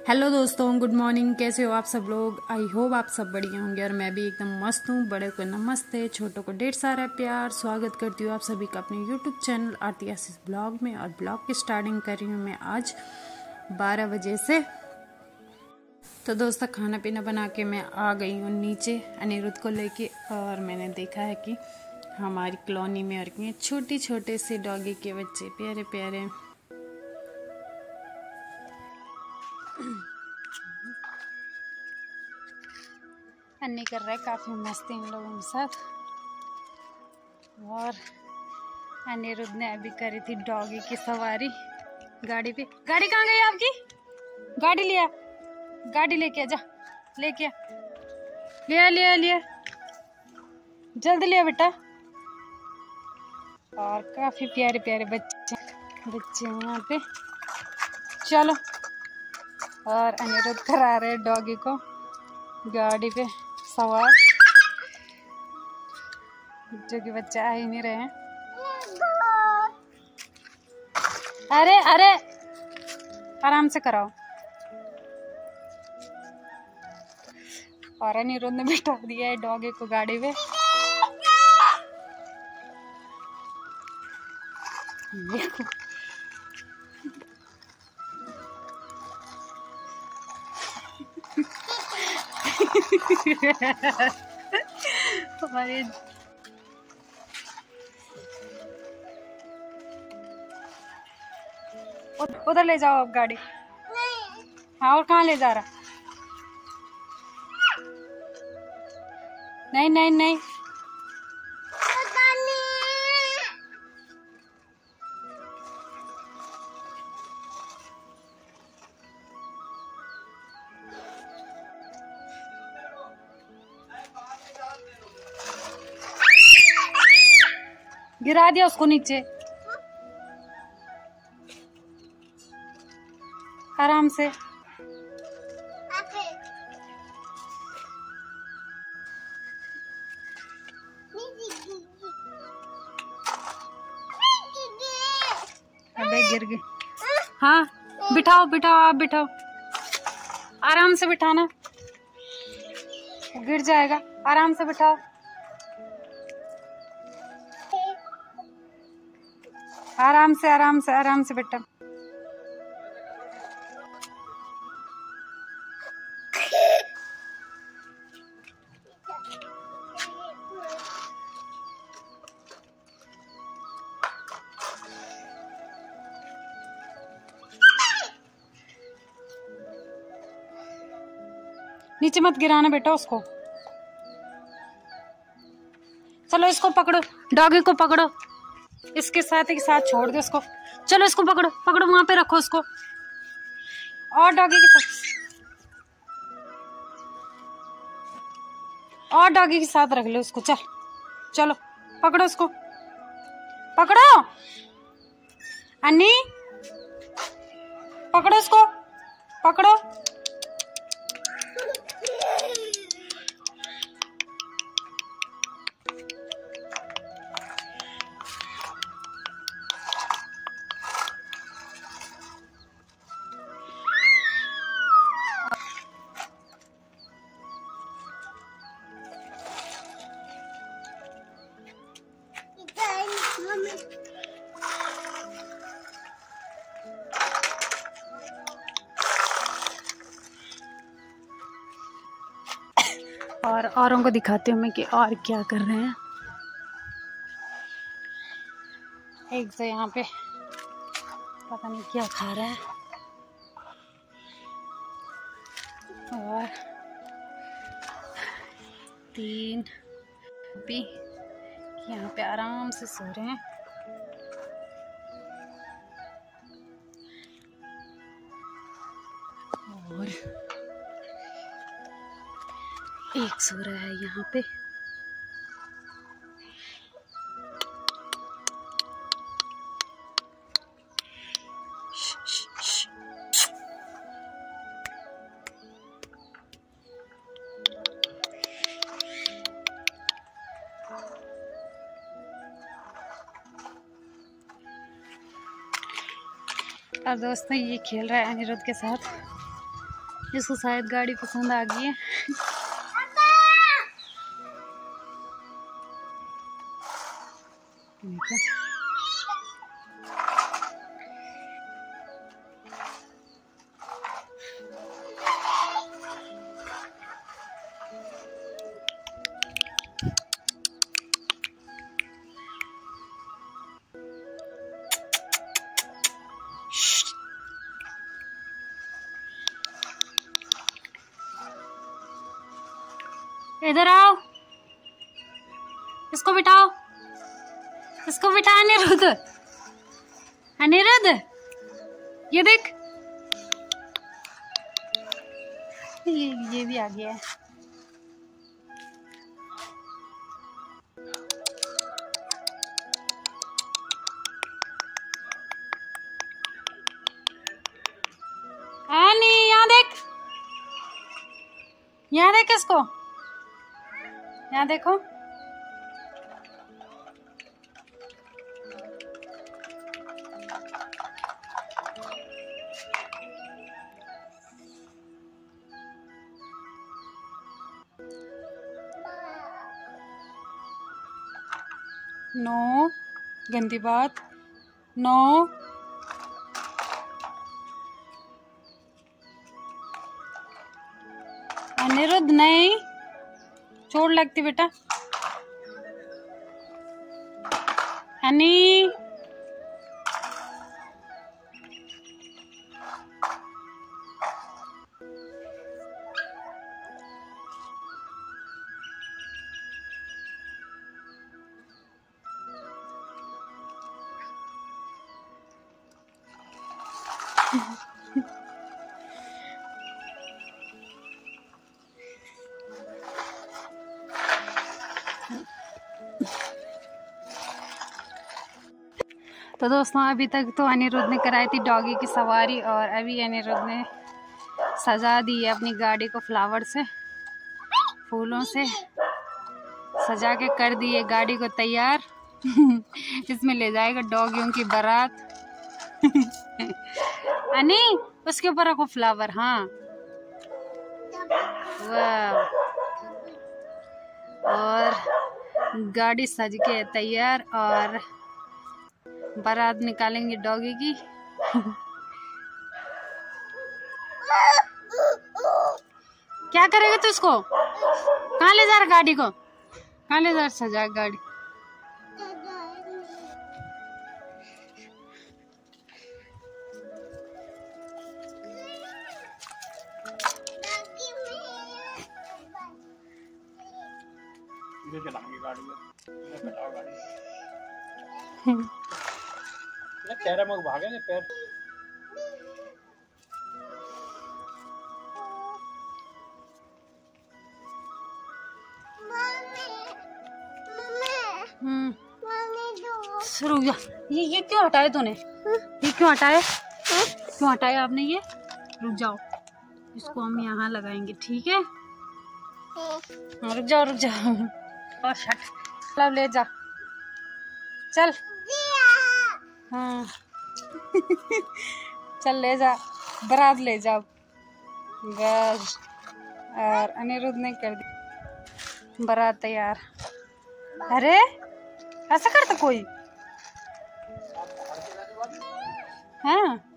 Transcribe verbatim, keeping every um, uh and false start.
Hello दोस्तों, good morning. कैसे हो आप सब लोग? आई होप आप सब बढ़िया होंगे और मैं भी एकदम मस्त हूँ। बड़े को नमस्ते, छोटों को ढेर सारा प्यार। स्वागत करती हूँ आप सभी का अपने YouTube channel Aarti Ashish blog में। और ब्लॉग की स्टार्टिंग कर रही हूँ मैं आज बारह बजे से। तो दोस्तों, खाना पीना बना के मैं आ गई हूँ नीचे अनिरुद्ध को लेके। और मैंने देखा है कि हमारी कॉलोनी में और छोटे छोटे से डॉगी के बच्चे प्यारे प्यारे अन्नी कर रहे हैं काफ़ी मस्ती इन लोगों के साथ। और अनिरुद्ध ने अभी करी थी डॉगी की सवारी गाड़ी पे। गाड़ी कहाँ गई आपकी? गाड़ी लिया, गाड़ी लेके आ, जा लेके आ, लिया लिया लिया, जल्द लिया बेटा। और काफ़ी प्यारे प्यारे बच्चे बच्चे हैं यहाँ पे। चलो, और अनिरुद्ध करा रहे डॉगी को गाड़ी पे सवार, जो कि बच्चे आ ही नहीं रहे हैं। अरे अरे आराम से कराओ। और अनिरुद्ध ने बिठा दिया है डॉगी को गाड़ी पे। देखो हमारे उधर ले जाओ अब गाड़ी। नहीं। हाँ, और कहाँ ले जा रहा? नहीं नहीं नहीं, गिरा दिया उसको नीचे। आराम से। अबे गिर गई। हाँ, बिठाओ बिठाओ, आप बिठाओ, आराम से बिठाना, गिर जाएगा। आराम से बिठाओ, आराम से आराम से आराम से बेटा। नीचे मत गिराना बेटा उसको। चलो इसको पकड़ो, डॉगी को पकड़ो, इसके साथ एक साथ छोड़ दो इसको। चलो इसको पकड़ो, पकड़ो, वहां पे रखो इसको। और डॉगी के साथ, और डॉगी के साथ रख लो उसको। चल चलो, पकड़ो उसको, पकड़ो अन्नी, पकड़ो उसको, पकड़ो। और औरों को दिखाती हूँ मैं कि और क्या कर रहे हैं। एक तो यहाँ पे पता नहीं क्या खा रहा है। और तीन भी यहाँ पे आराम से सो रहे हैं। और एक सो रहा है यहाँ पे। और दोस्तों, ये खेल रहा है अनिरुद्ध के साथ। इसको शायद गाड़ी पसंद आ गई है। इधर आओ, इसको बिठाओ, इसको बिठा। अनिरुद्ध, अनिरुद्ध ये देख, ये ये भी आ गया है। अनि यहाँ देख, यहाँ देख इसको, यहाँ देखो। नो, गंदी बात। नो, अनिरुद्ध नहीं, चोट लगती बेटा। हनी, तो दोस्तों अभी तक तो अनिरुद्ध ने कराई थी डॉगी की सवारी, और अभी अनिरुद्ध ने सजा दी है अपनी गाड़ी को फ्लावर से, फूलों से सजा के कर दी है गाड़ी को तैयार। इसमें ले जाएगा डॉगियों की बारात। अनि उसके ऊपर रखो फ्लावर। हाँ, वाह। और गाड़ी सज के तैयार, और बारात निकालेंगे डॉगी की। क्या करेगा तू इसको? कहाँ ले जा रहा गाड़ी को? कहाँ ले जा रहा सजा गाड़ी? चलाएंगे गाड़ी में, गाड़ी चेहरा में भागेंगे पैर। हम्म, रुक जा। ये ये क्यों हटाए तूने? ये क्यों हटाए? क्यों हटाए आपने ये? रुक जाओ, इसको हम यहाँ लगाएंगे, ठीक है? रुक जाओ, रुक जाओ। और शट, ले जा, चल। हाँ। चल ले जा, बारात ले जाओ बस। और अनिरुद्ध ने कर दी बारात तैयार। अरे ऐसा करता कोई? हाँ।